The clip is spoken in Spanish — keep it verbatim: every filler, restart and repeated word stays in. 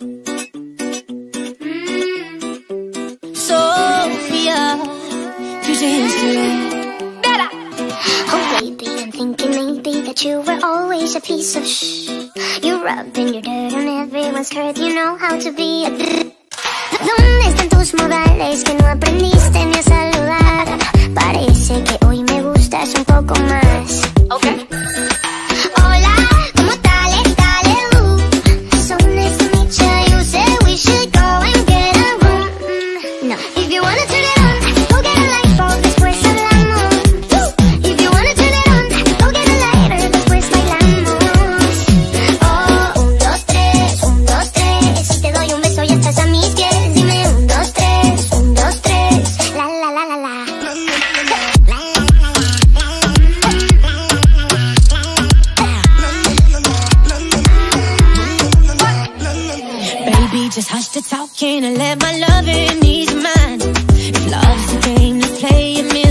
Sofiya, use your hands to it. Oh baby, I'm thinking maybe that you were always a piece of shh. You're rubbing your dirt on everyone's skirt. You know how to be a ¿Dónde están tus modales que no aprendiste ni a saludar? Parece que hoy me gustas un poco más. Okay. Hola, ¿cómo tal? Dale, uh. So nice to meet you. You said we should go and get a room. No, if you wanna turn it on, go get a light bulb, después hablamos. If you wanna turn it on, go get a lighter, después bailamos. Oh, un, dos, tres, un, dos, tres. Si te doy un beso ya estás a mis pies. Dime un, dos, tres, un, dos, tres. La, la, la, la, la. Baby, just hush the talking and let my loving ease your mind. If love's a game, let's play a million.